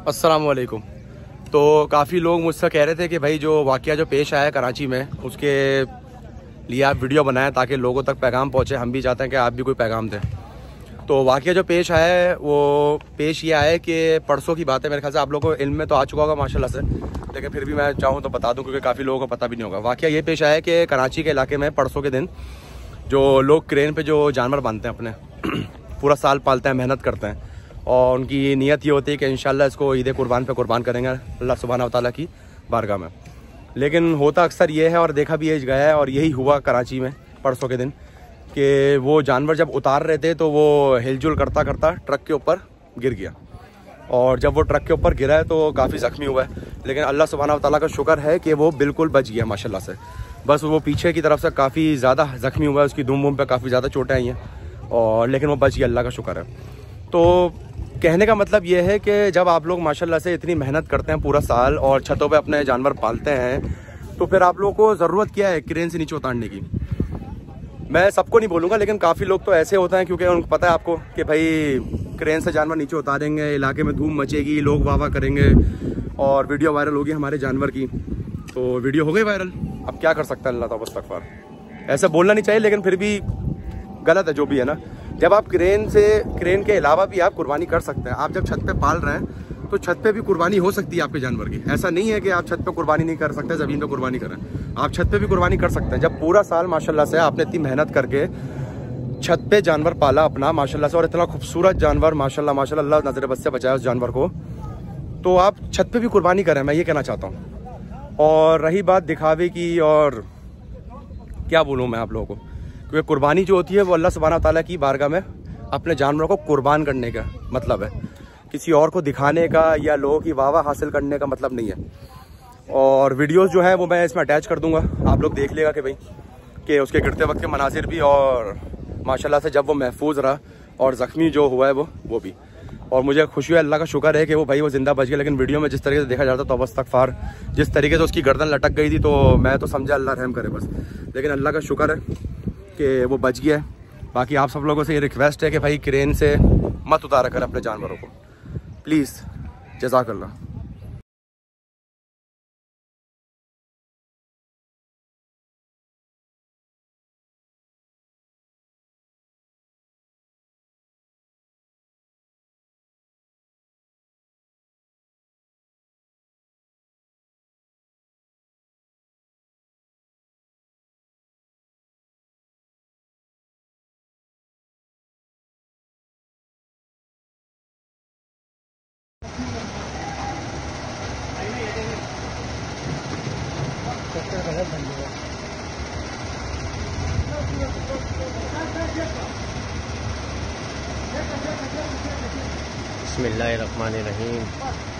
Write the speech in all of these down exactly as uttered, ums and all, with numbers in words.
अस्सलाम वालेकुम। तो काफ़ी लोग मुझसे कह रहे थे कि भाई जो वाक़या जो पेश आया कराची में उसके लिए आप वीडियो बनाएं ताकि लोगों तक पैगाम पहुंचे। हम भी चाहते हैं कि आप भी कोई पैगाम दें। तो वाक़या जो पेश आया है वो पेश ये आया है कि परसों की बात है, मेरे ख्याल से आप लोगों को इल्म में तो आ चुका होगा माशाल्लाह से, लेकिन फिर भी मैं चाहूँ तो बता दूँ क्योंकि काफ़ी लोगों को पता भी नहीं होगा। वाक़या ये पेश आया है कि कराची के इलाके में परसों के दिन जो लोग क्रेन पर जो जानवर बांधते हैं अपने पूरा साल पालते हैं, मेहनत करते हैं और उनकी नीयत ये होती है कि इंशाल्लाह इसको ईद कुर्बान पे कुर्बान करेंगे अल्लाह सुब्हानहू व तआला की बारगाह में। लेकिन होता अक्सर ये है और देखा भी ये गया है और यही हुआ कराची में परसों के दिन कि वो जानवर जब उतार रहे थे तो वो हिलजुल करता करता ट्रक के ऊपर गिर गया और जब वो ट्रक के ऊपर गिरा है तो काफ़ी ज़ख्मी हुआ है। लेकिन अल्लाह सुब्हानहू व तआला का शुक्र है कि वो बिल्कुल बच गया माशाल्लाह से। बस वो पीछे की तरफ से काफ़ी ज़्यादा ज़ख्मी हुआ है, उसकी दुम वुम पर काफ़ी ज़्यादा चोटें आई हैं और लेकिन वो बच गया, अल्लाह का शुक्र है। तो कहने का मतलब ये है कि जब आप लोग माशाल्लाह से इतनी मेहनत करते हैं पूरा साल और छतों पे अपने जानवर पालते हैं तो फिर आप लोगों को ज़रूरत क्या है क्रेन से नीचे उतारने की। मैं सबको नहीं बोलूँगा लेकिन काफ़ी लोग तो ऐसे होते हैं क्योंकि उनको पता है आपको कि भाई क्रेन से जानवर नीचे उतारेंगे, इलाके में धूम मचेगी, लोग वाह वाह करेंगे और वीडियो वायरल होगी हमारे जानवर की। तो वीडियो हो गई वायरल, अब क्या कर सकते हैं, अल्लाह तौबा इस्तग़फ़ार। ऐसा बोलना नहीं चाहिए लेकिन फिर भी गलत है जो भी है ना। जब आप क्रेन से क्रेन के अलावा भी आप कुर्बानी कर सकते हैं। आप जब छत पे पाल रहे हैं तो छत पे भी कुर्बानी हो सकती है आपके जानवर की। ऐसा नहीं है कि आप छत पे कुर्बानी नहीं कर सकते, ज़मीन पे कुर्बानी करें, आप छत पे भी कुर्बानी कर सकते हैं। जब पूरा साल माशाल्लाह से आपने इतनी मेहनत करके छत पे जानवर पाला अपना माशाल्लाह से और इतना खूबसूरत जानवर माशाल्लाह माशाल्लाह अल्लाह नज़र बद से बचाया उस जानवर को, तो आप छत पे भी कुर्बानी करें, मैं ये कहना चाहता हूँ। और रही बात दिखावे की और क्या बोलूँ मैं आप लोगों को, क्योंकि कुर्बानी जो होती है वो अल्लाह सुब्हानहू व तआला की बारगाह में अपने जानवरों को कुर्बान करने का मतलब है, किसी और को दिखाने का या लोगों की वाह वाह हासिल करने का मतलब नहीं है। और वीडियोस जो है वो मैं इसमें अटैच कर दूंगा, आप लोग देख लेगा कि भाई कि उसके गिरते वक्त के मनाजिर भी और माशाल्लाह से जब वो महफूज रहा और ज़ख्मी जो हुआ है वो वो भी। और मुझे खुशी है, अल्लाह का शुक्र है कि वो भाई वो ज़िंदा बच गया। लेकिन वीडियो में जिस तरीके से देखा जाता तो इस्तग़फ़ार, जिस तरीके से उसकी गर्दन लटक गई थी तो मैं तो समझा अल्लाह रहम करे बस। लेकिन अल्लाह का शुक्र है कि वो बच गया है। बाकी आप सब लोगों से ये रिक्वेस्ट है कि भाई क्रेन से मत उतारा कर अपने जानवरों को, प्लीज़, जज़ाकल्लाह। बिस्मिल्लाहिर्रहमानिर्रहीम।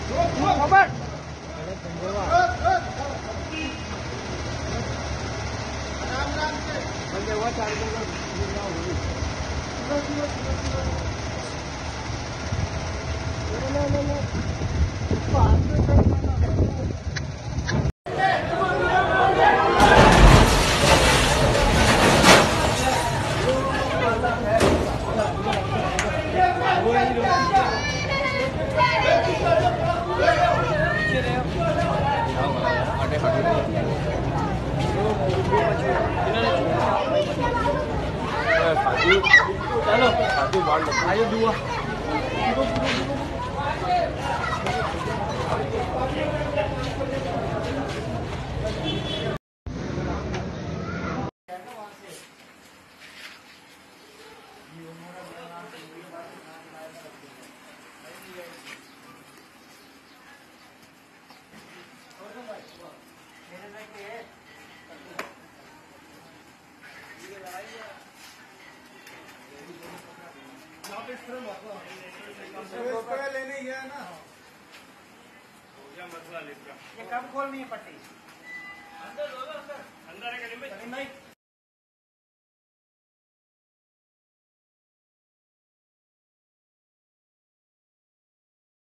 चलो आयो दुआ लेने गया ना, ये कब खोलनी है पट्टी? अंदर अंदर अंदर है,